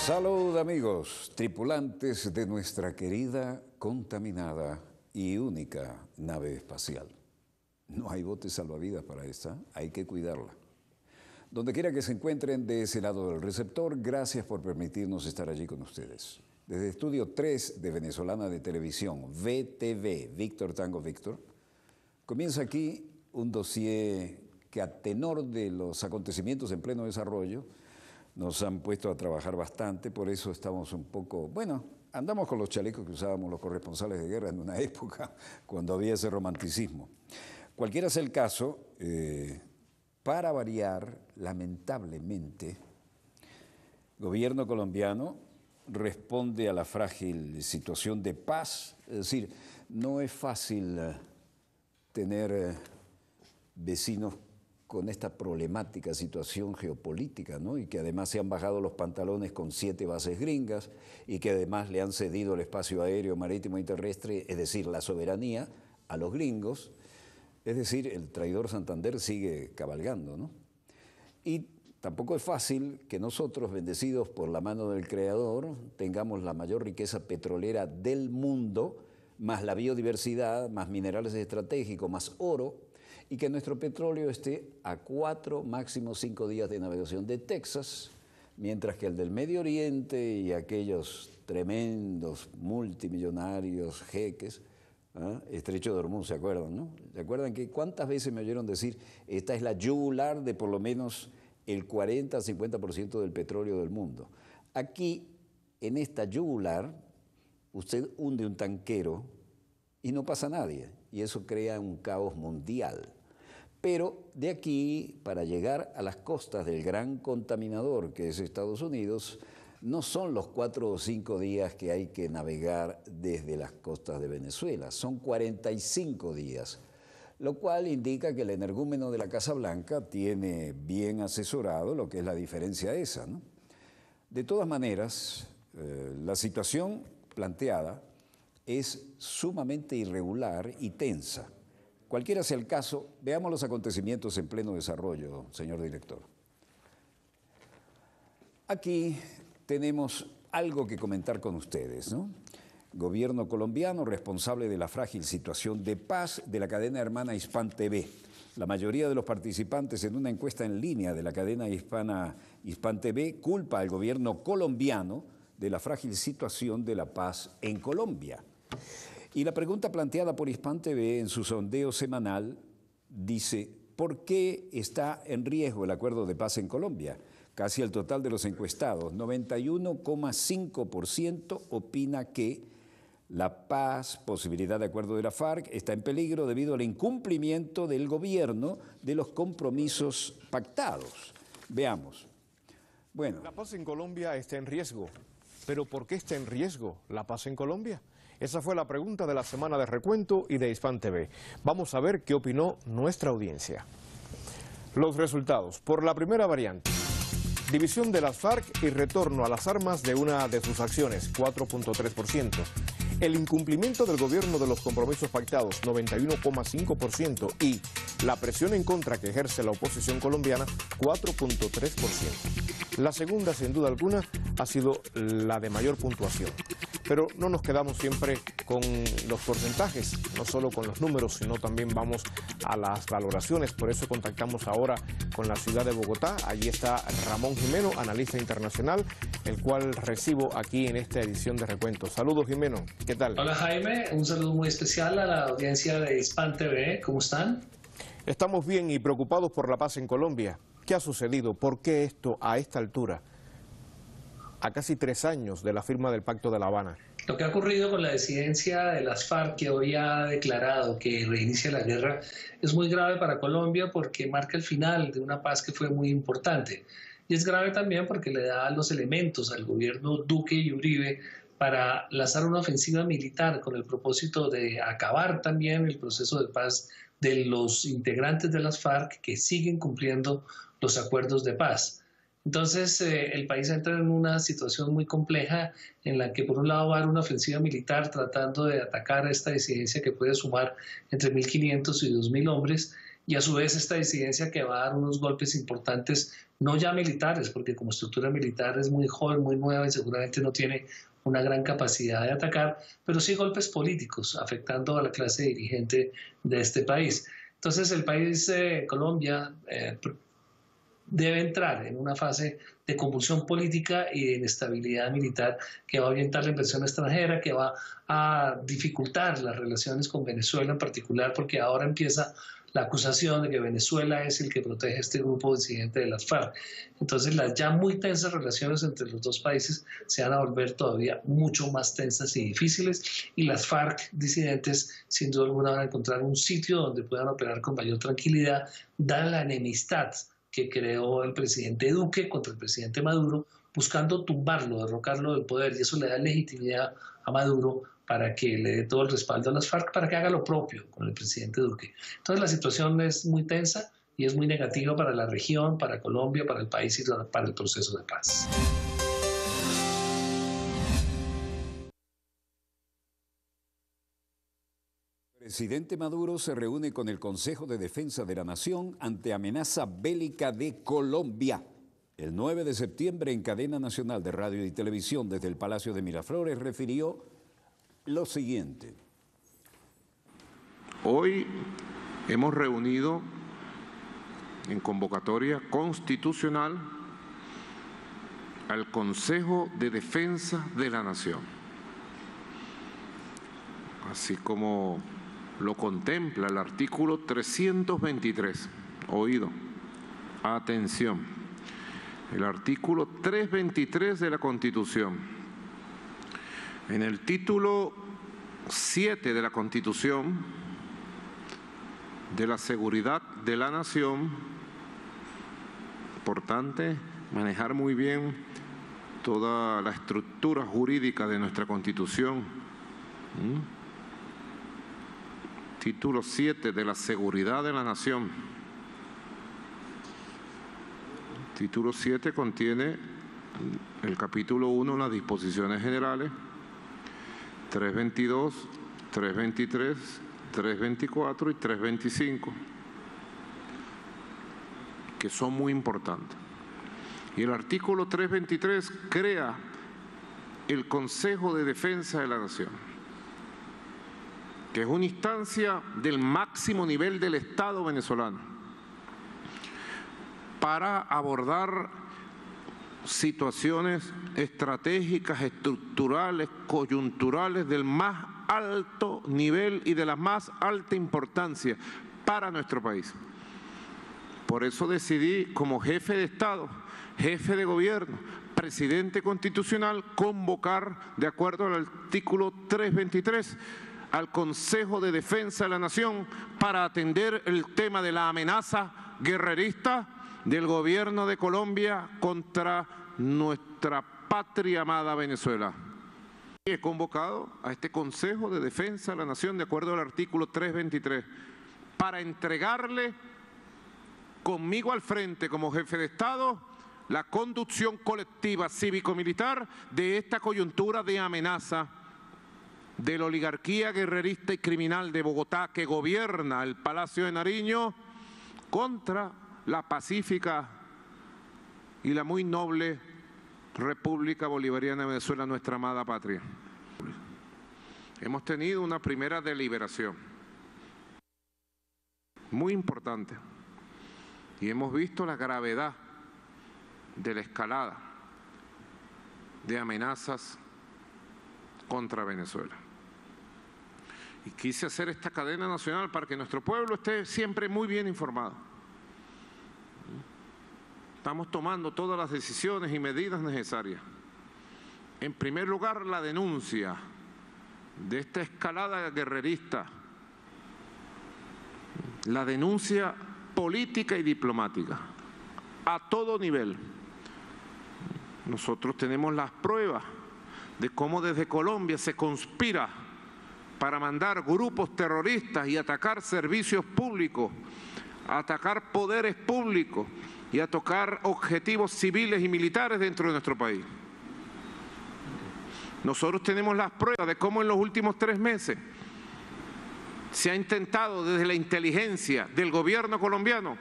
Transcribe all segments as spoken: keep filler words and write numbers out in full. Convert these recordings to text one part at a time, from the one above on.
Salud amigos, tripulantes de nuestra querida, contaminada y única nave espacial. No hay bote salvavidas para esta, hay que cuidarla. Donde quiera que se encuentren de ese lado del receptor, gracias por permitirnos estar allí con ustedes. Desde Estudio tres de Venezolana de Televisión, V T V, Víctor Tango Víctor, comienza aquí un dossier que a tenor de los acontecimientos en pleno desarrollo nos han puesto a trabajar bastante, por eso estamos un poco, bueno, andamos con los chalecos que usábamos los corresponsales de guerra en una época cuando había ese romanticismo. Cualquiera sea el caso, eh, para variar, lamentablemente, el gobierno colombiano responde a la frágil situación de paz, es decir, no es fácil uh, tener uh, vecinos con esta problemática situación geopolítica, ¿no? Y que además se han bajado los pantalones con siete bases gringas y que además le han cedido el espacio aéreo, marítimo y terrestre, es decir, la soberanía a los gringos. Es decir, el traidor Santander sigue cabalgando, ¿no? Y tampoco es fácil que nosotros, bendecidos por la mano del Creador, tengamos la mayor riqueza petrolera del mundo, más la biodiversidad, más minerales estratégicos, más oro, y que nuestro petróleo esté a cuatro, máximo cinco días de navegación de Texas, mientras que el del Medio Oriente y aquellos tremendos multimillonarios jeques, ¿ah? Estrecho de Hormuz, ¿se acuerdan, no? ¿Se acuerdan que cuántas veces me oyeron decir esta es la yugular de por lo menos el cuarenta a cincuenta por ciento del petróleo del mundo? Aquí, en esta yugular, usted hunde un tanquero y no pasa nadie, y eso crea un caos mundial. Pero de aquí, para llegar a las costas del gran contaminador que es Estados Unidos, no son los cuatro o cinco días que hay que navegar desde las costas de Venezuela, son cuarenta y cinco días, lo cual indica que el energúmeno de la Casa Blanca tiene bien asesorado lo que es la diferencia esa, ¿no? De todas maneras, eh, la situación planteada es sumamente irregular y tensa. Cualquiera sea el caso, veamos los acontecimientos en pleno desarrollo, señor director. Aquí tenemos algo que comentar con ustedes, ¿no? Gobierno colombiano responsable de la frágil situación de paz de la cadena hermana Hispan T V. La mayoría de los participantes en una encuesta en línea de la cadena hispana Hispan T V culpa al gobierno colombiano de la frágil situación de la paz en Colombia. Y la pregunta planteada por Hispan T V en su sondeo semanal dice, ¿por qué está en riesgo el acuerdo de paz en Colombia? Casi el total de los encuestados, noventa y uno coma cinco por ciento opina que la paz, posibilidad de acuerdo de la FARC, está en peligro debido al incumplimiento del gobierno de los compromisos pactados. Veamos. Bueno. La paz en Colombia está en riesgo. ¿Pero por qué está en riesgo la paz en Colombia? Esa fue la pregunta de la semana de Recuento y de Hispan T V. Vamos a ver qué opinó nuestra audiencia. Los resultados. Por la primera variante, división de las FARC y retorno a las armas de una de sus acciones, cuatro punto tres por ciento. El incumplimiento del gobierno de los compromisos pactados, noventa y uno coma cinco por ciento. Y la presión en contra que ejerce la oposición colombiana, cuatro punto tres por ciento. La segunda, sin duda alguna, ha sido la de mayor puntuación. Pero no nos quedamos siempre con los porcentajes, no solo con los números, sino también vamos a las valoraciones. Por eso contactamos ahora con la ciudad de Bogotá. Allí está Ramón Jimeno, analista internacional, el cual recibo aquí en esta edición de Recuento. Saludos, Jimeno. ¿Qué tal? Hola, Jaime. Un saludo muy especial a la audiencia de Hispan T V. ¿Cómo están? Estamos bien y preocupados por la paz en Colombia. ¿Qué ha sucedido? ¿Por qué esto a esta altura? A casi tres años de la firma del Pacto de La Habana. Lo que ha ocurrido con la disidencia de las FARC, que hoy ha declarado que reinicia la guerra, es muy grave para Colombia porque marca el final de una paz que fue muy importante. Y es grave también porque le da los elementos al gobierno Duque y Uribe para lanzar una ofensiva militar con el propósito de acabar también el proceso de paz de los integrantes de las FARC que siguen cumpliendo los acuerdos de paz. Entonces, eh, el país entra en una situación muy compleja en la que por un lado va a haber una ofensiva militar tratando de atacar a esta disidencia que puede sumar entre mil quinientos y dos mil hombres, y a su vez esta disidencia que va a dar unos golpes importantes, no ya militares, porque como estructura militar es muy joven, muy nueva y seguramente no tiene una gran capacidad de atacar, pero sí golpes políticos afectando a la clase dirigente de este país. Entonces el país, eh, Colombia, eh, debe entrar en una fase de convulsión política y de inestabilidad militar que va a orientar la inversión extranjera, que va a dificultar las relaciones con Venezuela en particular, porque ahora empieza la acusación de que Venezuela es el que protege a este grupo disidente de las FARC. Entonces las ya muy tensas relaciones entre los dos países se van a volver todavía mucho más tensas y difíciles, y las FARC disidentes sin duda alguna van a encontrar un sitio donde puedan operar con mayor tranquilidad, dada la enemistad que creó el presidente Duque contra el presidente Maduro, buscando tumbarlo, derrocarlo del poder, y eso le da legitimidad a Maduro para que le dé todo el respaldo a las FARC para que haga lo propio con el presidente Duque. Entonces la situación es muy tensa y es muy negativa para la región, para Colombia, para el país y para el proceso de paz. El presidente Maduro se reúne con el Consejo de Defensa de la Nación ante amenaza bélica de Colombia. El nueve de septiembre, en cadena nacional de radio y televisión desde el Palacio de Miraflores, refirió lo siguiente. Hoy hemos reunido en convocatoria constitucional al Consejo de Defensa de la Nación, así como lo contempla el artículo trescientos veintitrés. Oído, atención, el artículo trescientos veintitrés de la Constitución. En el título siete de la Constitución, de la seguridad de la nación, importante manejar muy bien toda la estructura jurídica de nuestra Constitución. ¿Mm? Título siete de la seguridad de la nación. Título siete contiene el capítulo uno, las disposiciones generales, trescientos veintidós, trescientos veintitrés, trescientos veinticuatro y trescientos veinticinco, que son muy importantes. Y el artículo trescientos veintitrés crea el Consejo de Defensa de la Nación, que es una instancia del máximo nivel del Estado venezolano para abordar situaciones estratégicas, estructurales, coyunturales del más alto nivel y de la más alta importancia para nuestro país. Por eso decidí, como jefe de Estado, jefe de gobierno, presidente constitucional, convocar, de acuerdo al artículo trescientos veintitrés, al Consejo de Defensa de la Nación para atender el tema de la amenaza guerrerista del gobierno de Colombia contra nuestra patria amada Venezuela. He convocado a este Consejo de Defensa de la Nación, de acuerdo al artículo trescientos veintitrés, para entregarle conmigo al frente como jefe de Estado la conducción colectiva cívico-militar de esta coyuntura de amenaza de la oligarquía guerrerista y criminal de Bogotá que gobierna el Palacio de Nariño contra la pacífica y la muy noble República Bolivariana de Venezuela, nuestra amada patria. Hemos tenido una primera deliberación muy importante y hemos visto la gravedad de la escalada de amenazas contra Venezuela. Y quise hacer esta cadena nacional para que nuestro pueblo esté siempre muy bien informado. Estamos tomando todas las decisiones y medidas necesarias. En primer lugar, la denuncia de esta escalada guerrerista, la denuncia política y diplomática, a todo nivel. Nosotros tenemos las pruebas de cómo desde Colombia se conspira para mandar grupos terroristas y atacar servicios públicos, atacar poderes públicos y a tocar objetivos civiles y militares dentro de nuestro país. Nosotros tenemos las pruebas de cómo en los últimos tres meses se ha intentado desde la inteligencia del gobierno colombiano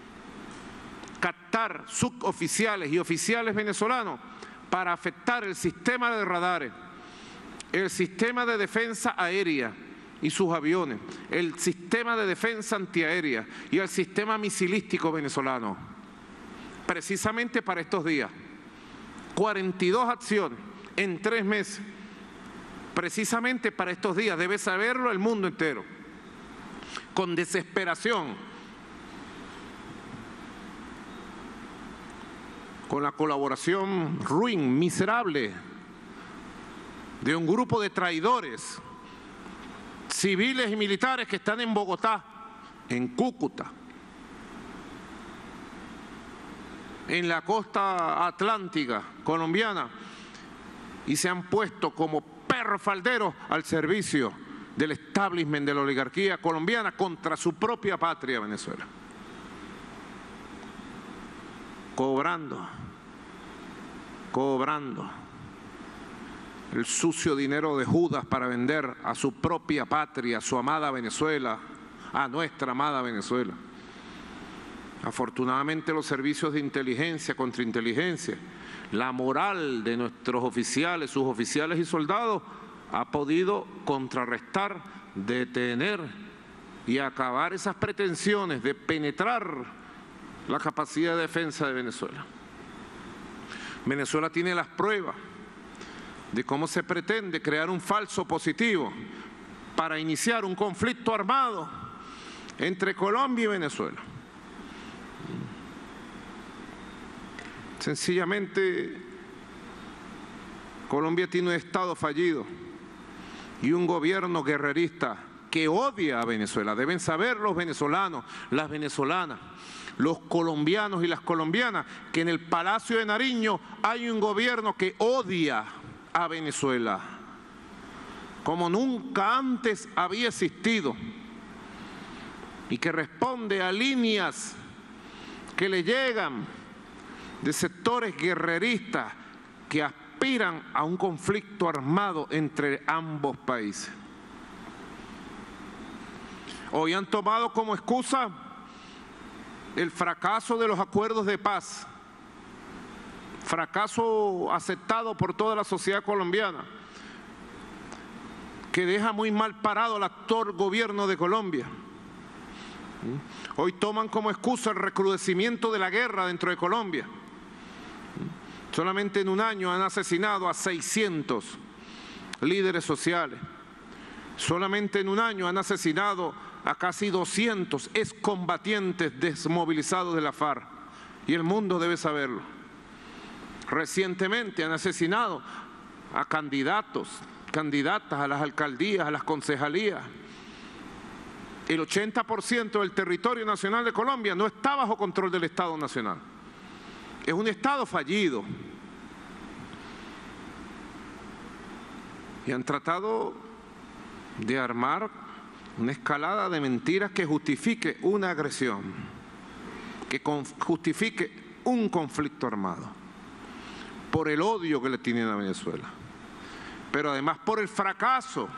captar suboficiales y oficiales venezolanos para afectar el sistema de radares, el sistema de defensa aérea y sus aviones, el sistema de defensa antiaérea y el sistema misilístico venezolano. Precisamente para estos días, cuarenta y dos acciones en tres meses, precisamente para estos días, debe saberlo el mundo entero, con desesperación, con la colaboración ruin, miserable, de un grupo de traidores, civiles y militares que están en Bogotá, en Cúcuta, en la costa atlántica colombiana, y se han puesto como perros falderos al servicio del establishment de la oligarquía colombiana contra su propia patria, Venezuela. Cobrando, cobrando el sucio dinero de Judas para vender a su propia patria, a su amada Venezuela, a nuestra amada Venezuela. Afortunadamente los servicios de inteligencia, contrainteligencia, la moral de nuestros oficiales, sus oficiales y soldados ha podido contrarrestar, detener y acabar esas pretensiones de penetrar la capacidad de defensa de Venezuela. Venezuela tiene las pruebas de cómo se pretende crear un falso positivo para iniciar un conflicto armado entre Colombia y Venezuela. Sencillamente, Colombia tiene un Estado fallido y un gobierno guerrerista que odia a Venezuela. Deben saber los venezolanos, las venezolanas, los colombianos y las colombianas, que en el Palacio de Nariño hay un gobierno que odia a Venezuela, como nunca antes había existido, y que responde a líneas que le llegan de sectores guerreristas que aspiran a un conflicto armado entre ambos países. Hoy han tomado como excusa el fracaso de los acuerdos de paz, fracaso aceptado por toda la sociedad colombiana, que deja muy mal parado al actual gobierno de Colombia. Hoy toman como excusa el recrudecimiento de la guerra dentro de Colombia. Solamente en un año han asesinado a seiscientos líderes sociales. Solamente en un año han asesinado a casi doscientos excombatientes desmovilizados de la FARC. Y el mundo debe saberlo. Recientemente han asesinado a candidatos, candidatas a las alcaldías, a las concejalías. El ochenta por ciento del territorio nacional de Colombia no está bajo control del Estado Nacional. Es un Estado fallido. Y han tratado de armar una escalada de mentiras que justifique una agresión, que justifique un conflicto armado, por el odio que le tienen a Venezuela, pero además por el fracaso,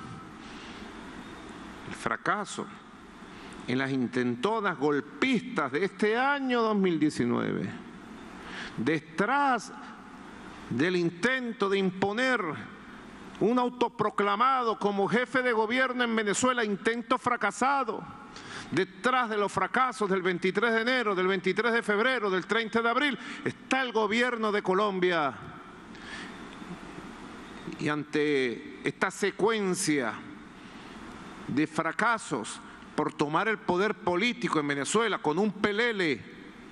el fracaso en las intentonas golpistas de este año dos mil diecinueve, detrás del intento de imponer un autoproclamado como jefe de gobierno en Venezuela, intento fracasado, detrás de los fracasos del veintitrés de enero, del veintitrés de febrero, del treinta de abril, está el gobierno de Colombia. Y ante esta secuencia de fracasos por tomar el poder político en Venezuela con un pelele,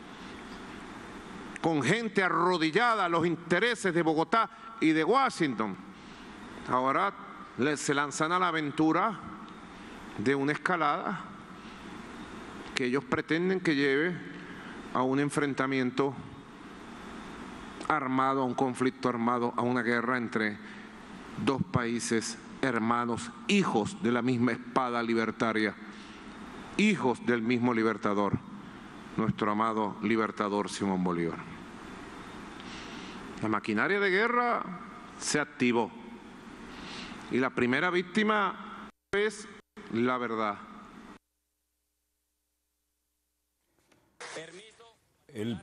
con gente arrodillada a los intereses de Bogotá y de Washington, ahora se lanzan a la aventura de una escalada que ellos pretenden que lleve a un enfrentamiento armado, a un conflicto armado, a una guerra entre dos países hermanos, hijos de la misma espada libertaria, hijos del mismo libertador, nuestro amado libertador Simón Bolívar. La maquinaria de guerra se activó y la primera víctima es la verdad. El...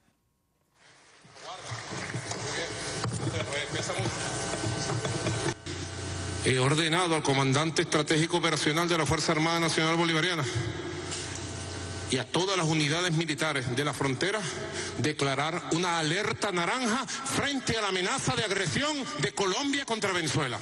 He ordenado al comandante estratégico operacional de la Fuerza Armada Nacional Bolivariana y a todas las unidades militares de la frontera declarar una alerta naranja frente a la amenaza de agresión de Colombia contra Venezuela.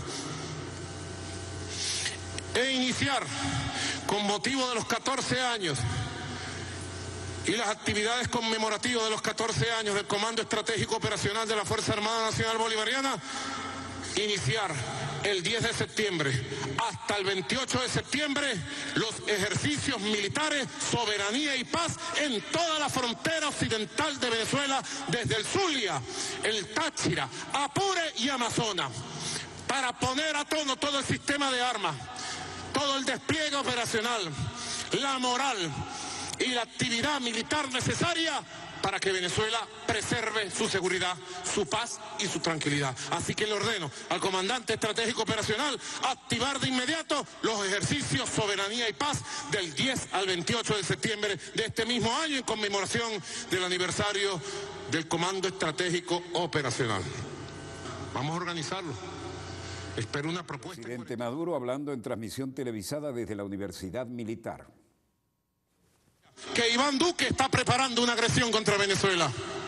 E iniciar, con motivo de los catorce años y las actividades conmemorativas de los catorce años del Comando Estratégico Operacional de la Fuerza Armada Nacional Bolivariana, iniciar el diez de septiembre hasta el veintiocho de septiembre los ejercicios militares, soberanía y paz en toda la frontera occidental de Venezuela, desde el Zulia, el Táchira, Apure y Amazonas, para poner a tono todo el sistema de armas, todo el despliegue operacional, la moral y la actividad militar necesaria para que Venezuela preserve su seguridad, su paz y su tranquilidad. Así que le ordeno al comandante estratégico operacional activar de inmediato los ejercicios soberanía y paz del diez al veintiocho de septiembre de este mismo año en conmemoración del aniversario del Comando Estratégico Operacional. Vamos a organizarlo. Espero una propuesta. Presidente Maduro hablando en transmisión televisada desde la Universidad Militar. Que Iván Duque está preparando una agresión contra Venezuela.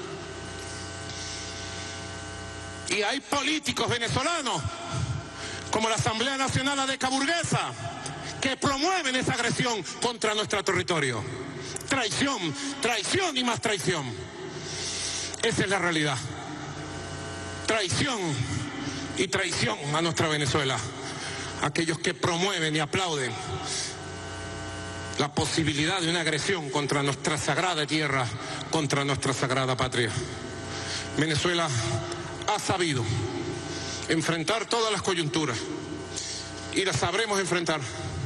Y hay políticos venezolanos, como la Asamblea Nacional Adeca Burguesa, que promueven esa agresión contra nuestro territorio. Traición, traición y más traición. Esa es la realidad. Traición y traición a nuestra Venezuela. Aquellos que promueven y aplauden la posibilidad de una agresión contra nuestra sagrada tierra, contra nuestra sagrada patria. Venezuela ha sabido enfrentar todas las coyunturas y las sabremos enfrentar.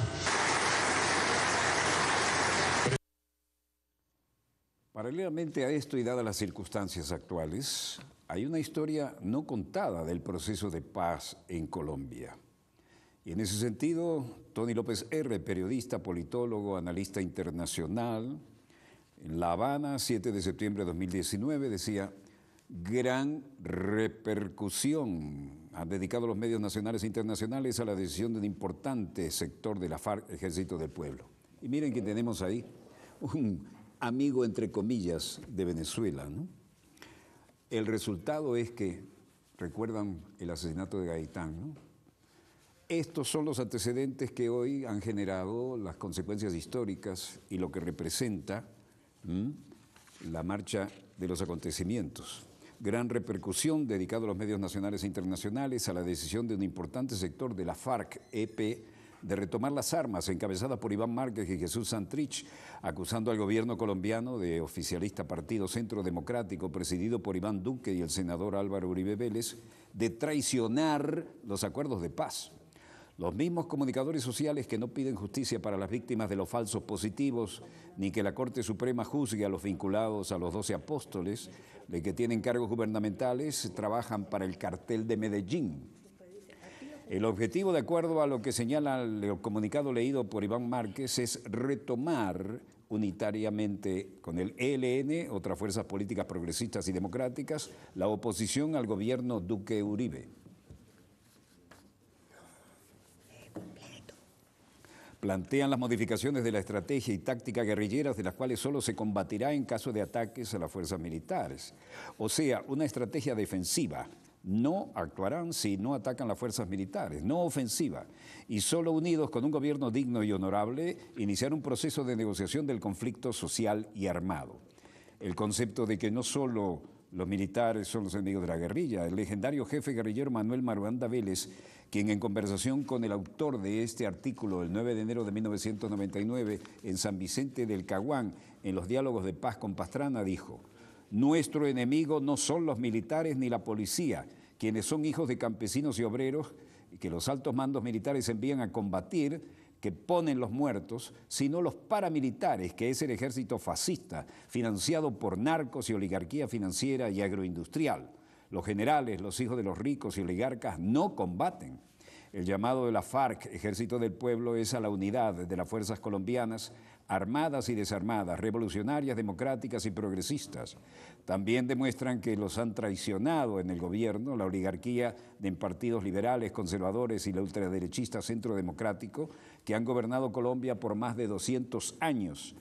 Paralelamente a esto y dadas las circunstancias actuales, hay una historia no contada del proceso de paz en Colombia. Y en ese sentido, Tony López R., periodista, politólogo, analista internacional, en La Habana, siete de septiembre de dos mil diecinueve, decía, gran repercusión han dedicado los medios nacionales e internacionales a la decisión de un importante sector de la FARC, Ejército del Pueblo. Y miren que tenemos ahí un amigo, entre comillas, de Venezuela, ¿no? El resultado es que, recuerdan el asesinato de Gaitán, ¿no? Estos son los antecedentes que hoy han generado las consecuencias históricas y lo que representa ¿m? la marcha de los acontecimientos. Gran repercusión dedicado a los medios nacionales e internacionales a la decisión de un importante sector de la FARC-E P de retomar las armas, encabezada por Iván Márquez y Jesús Santrich, acusando al gobierno colombiano de oficialista Partido Centro Democrático, presidido por Iván Duque y el senador Álvaro Uribe Vélez, de traicionar los acuerdos de paz. Los mismos comunicadores sociales que no piden justicia para las víctimas de los falsos positivos, ni que la Corte Suprema juzgue a los vinculados a los doce apóstoles, de que tienen cargos gubernamentales, trabajan para el cartel de Medellín. El objetivo, de acuerdo a lo que señala el comunicado leído por Iván Márquez, es retomar unitariamente con el E L N, otras fuerzas políticas progresistas y democráticas, la oposición al gobierno Duque-Uribe. Plantean las modificaciones de la estrategia y táctica guerrilleras, de las cuales solo se combatirá en caso de ataques a las fuerzas militares. O sea, una estrategia defensiva. No actuarán si no atacan las fuerzas militares, no ofensiva. Y solo unidos con un gobierno digno y honorable, iniciar un proceso de negociación del conflicto social y armado. El concepto de que no solo los militares son los enemigos de la guerrilla. El legendario jefe guerrillero Manuel Maruanda Vélez, quien en conversación con el autor de este artículo el nueve de enero de mil novecientos noventa y nueve en San Vicente del Caguán, en los diálogos de paz con Pastrana, dijo: nuestro enemigo no son los militares ni la policía, quienes son hijos de campesinos y obreros que los altos mandos militares envían a combatir, que ponen los muertos, sino los paramilitares, que es el ejército fascista, financiado por narcos y oligarquía financiera y agroindustrial. Los generales, los hijos de los ricos y oligarcas, no combaten. El llamado de la FARC, Ejército del Pueblo, es a la unidad de las fuerzas colombianas armadas y desarmadas, revolucionarias, democráticas y progresistas. También demuestran que los han traicionado en el gobierno, la oligarquía de partidos liberales, conservadores y la ultraderechista Centro Democrático, que han gobernado Colombia por más de doscientos años.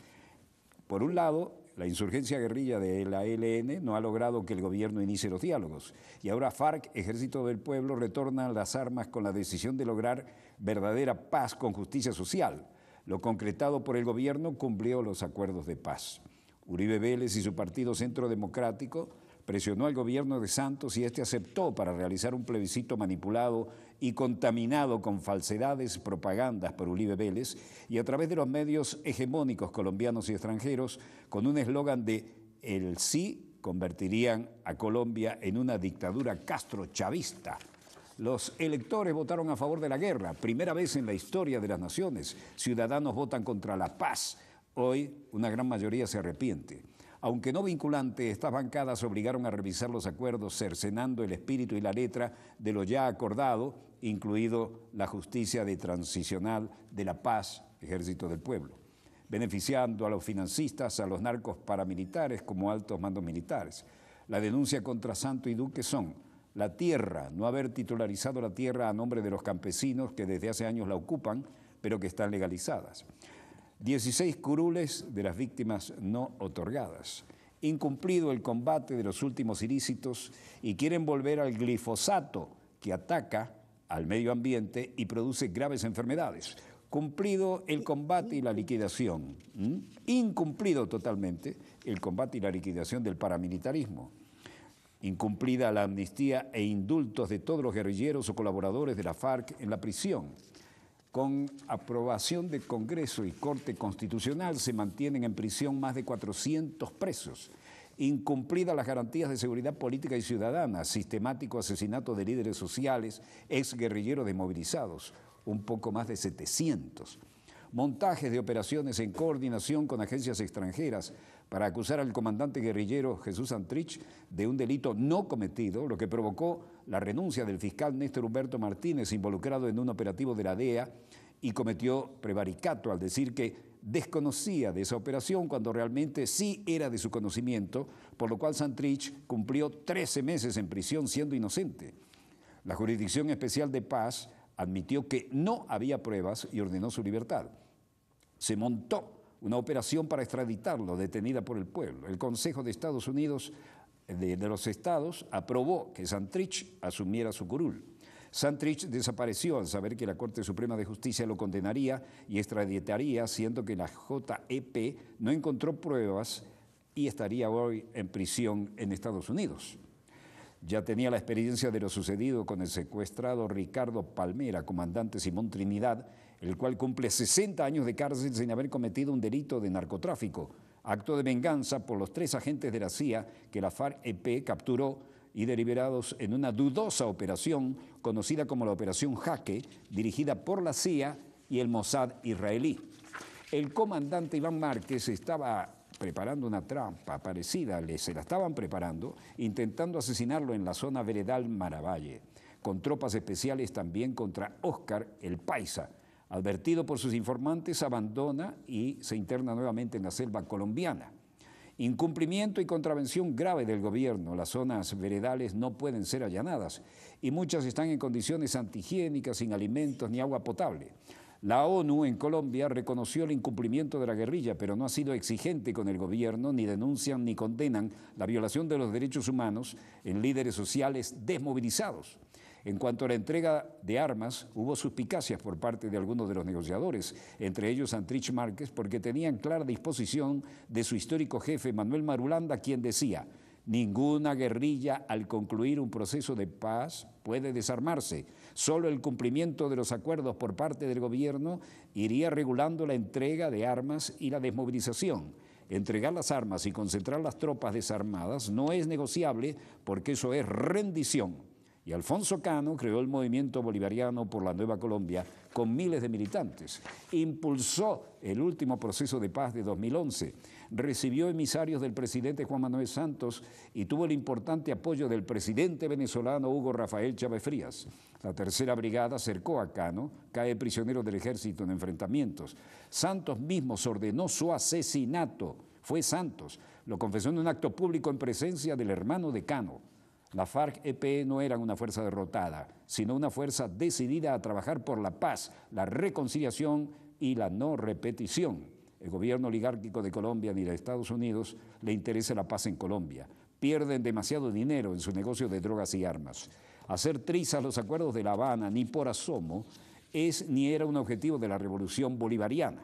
Por un lado, la insurgencia guerrilla de la E L N no ha logrado que el gobierno inicie los diálogos. Y ahora FARC, Ejército del Pueblo, retornan las armas con la decisión de lograr verdadera paz con justicia social. Lo concretado por el gobierno cumplió los acuerdos de paz. Uribe Vélez y su partido Centro Democrático presionó al gobierno de Santos y este aceptó para realizar un plebiscito manipulado y contaminado con falsedades y propagandas por Uribe Vélez y a través de los medios hegemónicos colombianos y extranjeros con un eslogan de "el sí convertirían a Colombia en una dictadura castrochavista". Los electores votaron a favor de la guerra, primera vez en la historia de las naciones. Ciudadanos votan contra la paz. Hoy una gran mayoría se arrepiente. Aunque no vinculante, estas bancadas obligaron a revisar los acuerdos, cercenando el espíritu y la letra de lo ya acordado, incluido la justicia de transicional de la paz, Ejército del Pueblo, beneficiando a los financistas, a los narcos paramilitares como altos mandos militares. La denuncia contra Santos y Duque son la tierra, no haber titularizado la tierra a nombre de los campesinos que desde hace años la ocupan, pero que están legalizadas. dieciséis curules de las víctimas no otorgadas. Incumplido el combate de los últimos ilícitos y quieren volver al glifosato que ataca al medio ambiente y produce graves enfermedades. Cumplido el combate y la liquidación. ¿Mm? Incumplido totalmente el combate y la liquidación del paramilitarismo. Incumplida la amnistía e indultos de todos los guerrilleros o colaboradores de la FARC en la prisión. Con aprobación del Congreso y Corte Constitucional se mantienen en prisión más de cuatrocientos presos. Incumplidas las garantías de seguridad política y ciudadana, sistemático asesinato de líderes sociales, exguerrilleros desmovilizados, un poco más de setecientos. Montajes de operaciones en coordinación con agencias extranjeras para acusar al comandante guerrillero Jesús Santrich de un delito no cometido, lo que provocó la renuncia del fiscal Néstor Humberto Martínez, involucrado en un operativo de la D E A, y cometió prevaricato al decir que desconocía de esa operación cuando realmente sí era de su conocimiento, por lo cual Santrich cumplió trece meses en prisión siendo inocente. La Jurisdicción Especial de Paz admitió que no había pruebas y ordenó su libertad. Se montó una operación para extraditarlo, detenida por el pueblo. El Consejo de Estados Unidos, de, de los Estados, aprobó que Santrich asumiera su curul. Santrich desapareció al saber que la Corte Suprema de Justicia lo condenaría y extraditaría, siendo que la J E P no encontró pruebas y estaría hoy en prisión en Estados Unidos. Ya tenía la experiencia de lo sucedido con el secuestrado Ricardo Palmera, comandante Simón Trinidad, el cual cumple sesenta años de cárcel sin haber cometido un delito de narcotráfico, acto de venganza por los tres agentes de la C I A que la FARC-E P capturó y deliberados en una dudosa operación conocida como la Operación Jaque, dirigida por la C I A y el Mossad israelí. El comandante Iván Márquez estaba preparando una trampa parecida, se la estaban preparando, intentando asesinarlo en la zona veredal Maravalle, con tropas especiales también contra Óscar el Paisa. Advertido por sus informantes, abandona y se interna nuevamente en la selva colombiana. Incumplimiento y contravención grave del gobierno. Las zonas veredales no pueden ser allanadas y muchas están en condiciones antihigiénicas, sin alimentos ni agua potable. La ONU en Colombia reconoció el incumplimiento de la guerrilla, pero no ha sido exigente con el gobierno, ni denuncian ni condenan la violación de los derechos humanos en líderes sociales desmovilizados. En cuanto a la entrega de armas, hubo suspicacias por parte de algunos de los negociadores, entre ellos Santrich Márquez, porque tenían clara disposición de su histórico jefe Manuel Marulanda, quien decía: ninguna guerrilla al concluir un proceso de paz puede desarmarse. Solo el cumplimiento de los acuerdos por parte del gobierno iría regulando la entrega de armas y la desmovilización. Entregar las armas y concentrar las tropas desarmadas no es negociable porque eso es rendición. Y Alfonso Cano creó el movimiento bolivariano por la Nueva Colombia con miles de militantes. Impulsó el último proceso de paz de dos mil once. recibió emisarios del presidente Juan Manuel Santos y tuvo el importante apoyo del presidente venezolano Hugo Rafael Chávez Frías. La tercera brigada cercó a Cano, cae prisionero del ejército en enfrentamientos. Santos mismo ordenó su asesinato. Fue Santos. Lo confesó en un acto público en presencia del hermano de Cano. La FARC-E P no eran una fuerza derrotada, sino una fuerza decidida a trabajar por la paz, la reconciliación y la no repetición. El gobierno oligárquico de Colombia ni de Estados Unidos le interesa la paz en Colombia. Pierden demasiado dinero en su negocio de drogas y armas. Hacer trizas los acuerdos de La Habana ni por asomo es ni era un objetivo de la revolución bolivariana.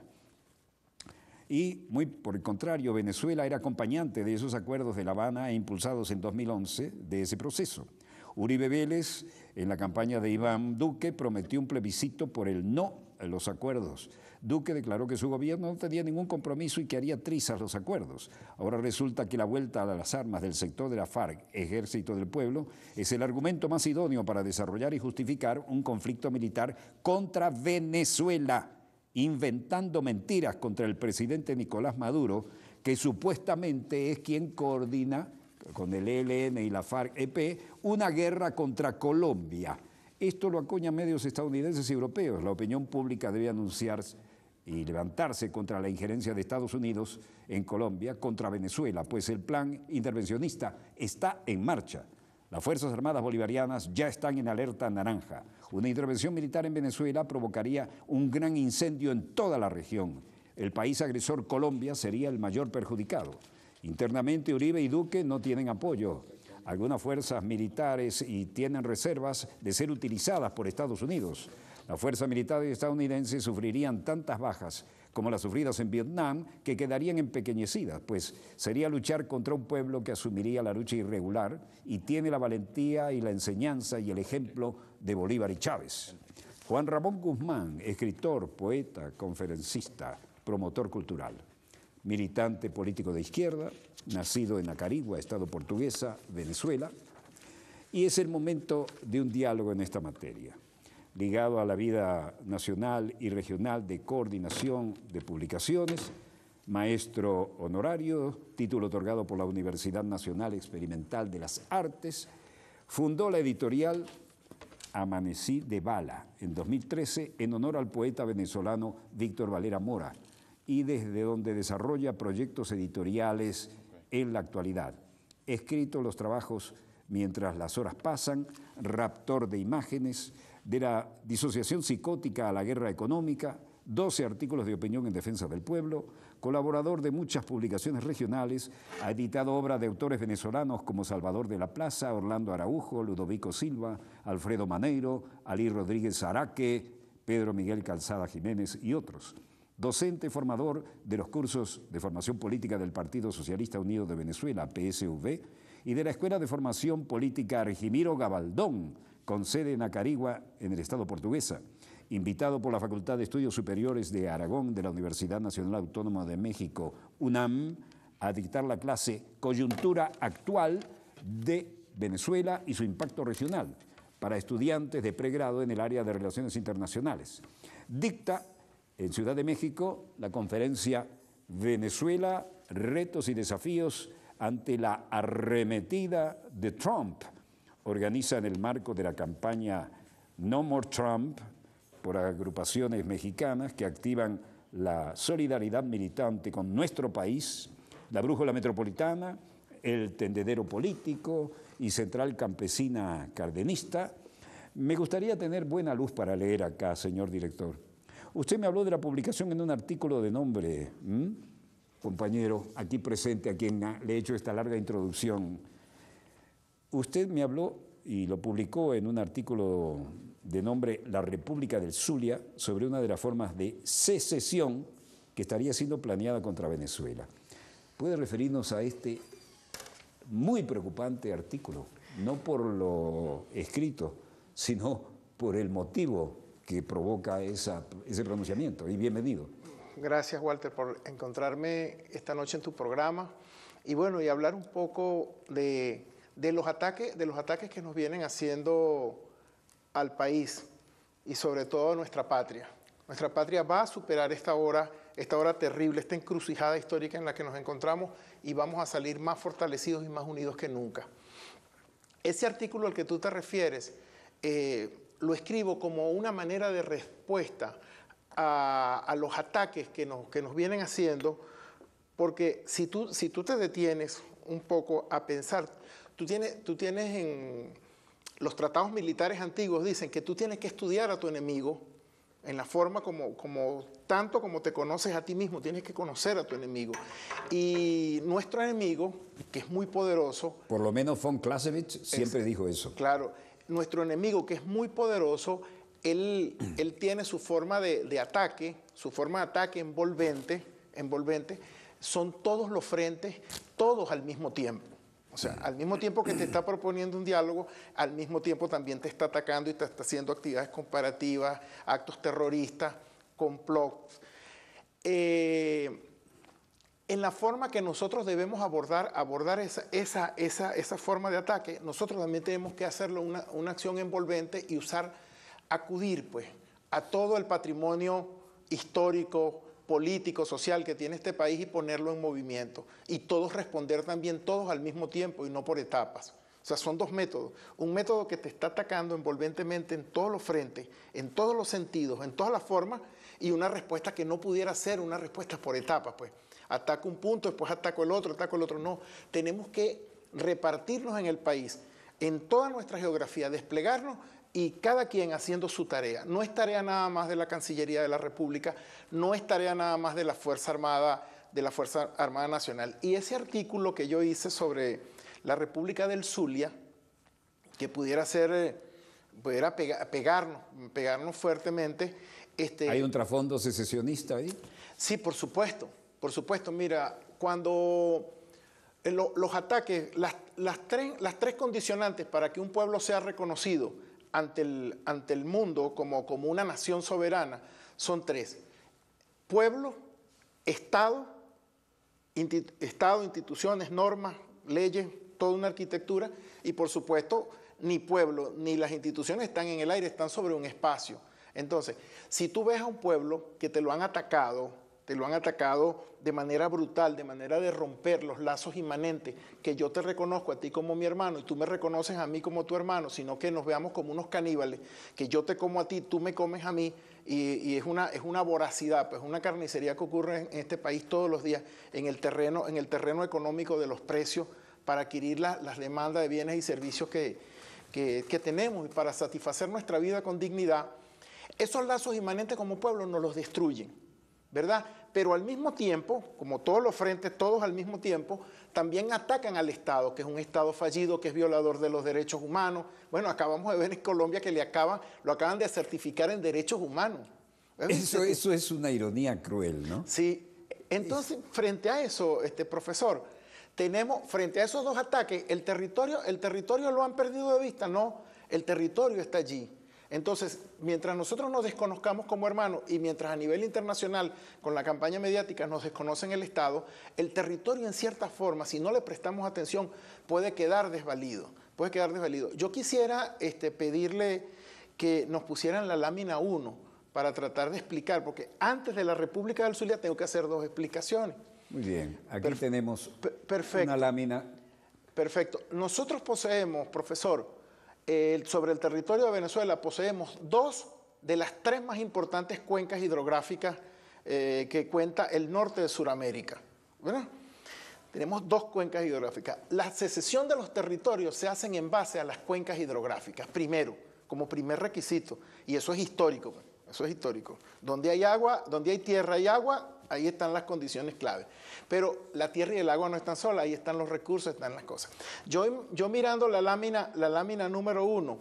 Y, muy por el contrario, Venezuela era acompañante de esos acuerdos de La Habana e impulsados en dos mil once de ese proceso. Uribe Vélez, en la campaña de Iván Duque, prometió un plebiscito por el no a los acuerdos. Duque declaró que su gobierno no tenía ningún compromiso y que haría trizas los acuerdos. Ahora resulta que la vuelta a las armas del sector de la FARC, Ejército del Pueblo, es el argumento más idóneo para desarrollar y justificar un conflicto militar contra Venezuela, inventando mentiras contra el presidente Nicolás Maduro, que supuestamente es quien coordina con el E L N y la FARC-E P una guerra contra Colombia. Esto lo acuñan medios estadounidenses y europeos. La opinión pública debe anunciarse y levantarse contra la injerencia de Estados Unidos en Colombia, contra Venezuela, pues el plan intervencionista está en marcha. Las Fuerzas Armadas Bolivarianas ya están en alerta naranja. Una intervención militar en Venezuela provocaría un gran incendio en toda la región. El país agresor, Colombia, sería el mayor perjudicado. Internamente, Uribe y Duque no tienen apoyo. Algunas fuerzas militares y tienen reservas de ser utilizadas por Estados Unidos. Las fuerzas militares estadounidenses sufrirían tantas bajas como las sufridas en Vietnam, que quedarían empequeñecidas, pues sería luchar contra un pueblo que asumiría la lucha irregular y tiene la valentía y la enseñanza y el ejemplo de Bolívar y Chávez. Juan Ramón Guzmán, escritor, poeta, conferencista, promotor cultural, militante político de izquierda, nacido en Acarigua, estado portuguesa, Venezuela, y es el momento de un diálogo en esta materia, ligado a la vida nacional y regional de coordinación de publicaciones, maestro honorario, título otorgado por la Universidad Nacional Experimental de las Artes, fundó la editorial Amanecí de Bala en dos mil trece en honor al poeta venezolano Víctor Valera Mora, y desde donde desarrolla proyectos editoriales en la actualidad. He escrito los trabajos Mientras las horas pasan, Raptor de imágenes, de la disociación psicótica a la guerra económica, doce artículos de opinión en defensa del pueblo, colaborador de muchas publicaciones regionales, ha editado obras de autores venezolanos como Salvador de la Plaza, Orlando Araujo, Ludovico Silva, Alfredo Maneiro, Alí Rodríguez Araque, Pedro Miguel Calzada Jiménez y otros. Docente formador de los cursos de formación política del Partido Socialista Unido de Venezuela, P S V, y de la Escuela de Formación Política Argimiro Gabaldón, con sede en Acarigua, en el estado portuguesa. Invitado por la Facultad de Estudios Superiores de Aragón de la Universidad Nacional Autónoma de México, UNAM, a dictar la clase Coyuntura Actual de Venezuela y su impacto regional para estudiantes de pregrado en el área de Relaciones Internacionales. Dicta en Ciudad de México la conferencia Venezuela, retos y desafíos ante la arremetida de Trump. Organiza en el marco de la campaña No More Trump por agrupaciones mexicanas que activan la solidaridad militante con nuestro país, la Brújula Metropolitana, el Tendedero Político y Central Campesina Cardenista. Me gustaría tener buena luz para leer acá, señor director. Usted me habló de la publicación en un artículo de nombre, ¿m? compañero, aquí presente, a quien le he hecho esta larga introducción. Usted me habló y lo publicó en un artículo de nombre La República del Zulia sobre una de las formas de secesión que estaría siendo planeada contra Venezuela. ¿Puede referirnos a este muy preocupante artículo? No por lo escrito, sino por el motivo que provoca esa, ese pronunciamiento. Y bienvenido. Gracias, Walter, por encontrarme esta noche en tu programa y bueno, y hablar un poco de, de, los ataques, de los ataques que nos vienen haciendo al país y sobre todo a nuestra patria. Nuestra patria va a superar esta hora esta hora terrible, esta encrucijada histórica en la que nos encontramos, y vamos a salir más fortalecidos y más unidos que nunca. Ese artículo al que tú te refieres, eh, lo escribo como una manera de respuesta a, a los ataques que nos, que nos vienen haciendo, porque si tú, si tú te detienes un poco a pensar, tú tienes, tú tienes en los tratados militares antiguos, dicen que tú tienes que estudiar a tu enemigo en la forma como, como tanto como te conoces a ti mismo, tienes que conocer a tu enemigo. Y nuestro enemigo, que es muy poderoso... Por lo menos von Clausewitz siempre es, dijo eso. Claro, nuestro enemigo, que es muy poderoso, él, él tiene su forma de, de ataque, su forma de ataque envolvente, envolvente, son todos los frentes, todos al mismo tiempo. O sea, al mismo tiempo que te está proponiendo un diálogo, al mismo tiempo también te está atacando y te está haciendo actividades comparativas, actos terroristas, complots. Eh, en la forma que nosotros debemos abordar, abordar esa, esa, esa, esa forma de ataque, nosotros también tenemos que hacerlo una, una acción envolvente y usar, acudir pues, a todo el patrimonio histórico, político, social que tiene este país y ponerlo en movimiento. Y todos responder también, todos al mismo tiempo y no por etapas. O sea, son dos métodos. Un método que te está atacando envolventemente en todos los frentes, en todos los sentidos, en todas las formas, y una respuesta que no pudiera ser una respuesta por etapas, pues. Ataco un punto, después ataco el otro, ataco el otro. No, tenemos que repartirnos en el país, en toda nuestra geografía, desplegarnos y cada quien haciendo su tarea. No es tarea nada más de la Cancillería de la República, no es tarea nada más de la Fuerza Armada, de la Fuerza Armada Nacional. Y ese artículo que yo hice sobre la República del Zulia, que pudiera ser, eh, pudiera pega, pegarnos, pegarnos fuertemente. Este, ¿Hay un trasfondo secesionista ahí? Sí, por supuesto, por supuesto. Mira, cuando eh, lo, los ataques, las, las, tres, las tres condicionantes para que un pueblo sea reconocido ante el, ante el mundo como, como una nación soberana son tres: pueblo, Estado, inti, Estado, instituciones, normas, leyes, toda una arquitectura, y por supuesto ni pueblo ni las instituciones están en el aire, están sobre un espacio. Entonces, si tú ves a un pueblo que te lo han atacado, te lo han atacado de manera brutal, de manera de romper los lazos inmanentes, que yo te reconozco a ti como mi hermano y tú me reconoces a mí como tu hermano, sino que nos veamos como unos caníbales, que yo te como a ti, tú me comes a mí, y, y es, una, es una voracidad, pues una carnicería que ocurre en este país todos los días, en el terreno, en el terreno económico de los precios para adquirir la, las demandas de bienes y servicios que, que, que tenemos y para satisfacer nuestra vida con dignidad. Esos lazos inmanentes como pueblo nos los destruyen, ¿verdad? Pero al mismo tiempo, como todos los frentes, todos al mismo tiempo, también atacan al Estado, que es un Estado fallido, que es violador de los derechos humanos. Bueno, acabamos de ver en Colombia que le acaban, lo acaban de certificar en derechos humanos. Eso, eso es una ironía cruel, ¿no? Sí. Entonces, frente a eso, este profesor, tenemos, frente a esos dos ataques, el territorio, el territorio lo han perdido de vista, no, el territorio está allí. Entonces, mientras nosotros nos desconozcamos como hermanos y mientras a nivel internacional, con la campaña mediática, nos desconocen el Estado, el territorio en cierta forma, si no le prestamos atención, puede quedar desvalido, puede quedar desvalido. Yo quisiera este, pedirle que nos pusieran la lámina uno para tratar de explicar, porque antes de la República del Zulia tengo que hacer dos explicaciones. Muy bien, aquí Perfe tenemos perfecto. una lámina. Perfecto. Nosotros poseemos, profesor, Eh, sobre el territorio de Venezuela poseemos dos de las tres más importantes cuencas hidrográficas eh, que cuenta el norte de Sudamérica, ¿verdad? Tenemos dos cuencas hidrográficas. La secesión de los territorios se hacen en base a las cuencas hidrográficas, primero, como primer requisito, y eso es histórico, eso es histórico. Donde hay agua, donde hay tierra y agua, ahí están las condiciones clave. Pero la tierra y el agua no están solas, ahí están los recursos, están las cosas. Yo, yo mirando la lámina, la lámina número uno,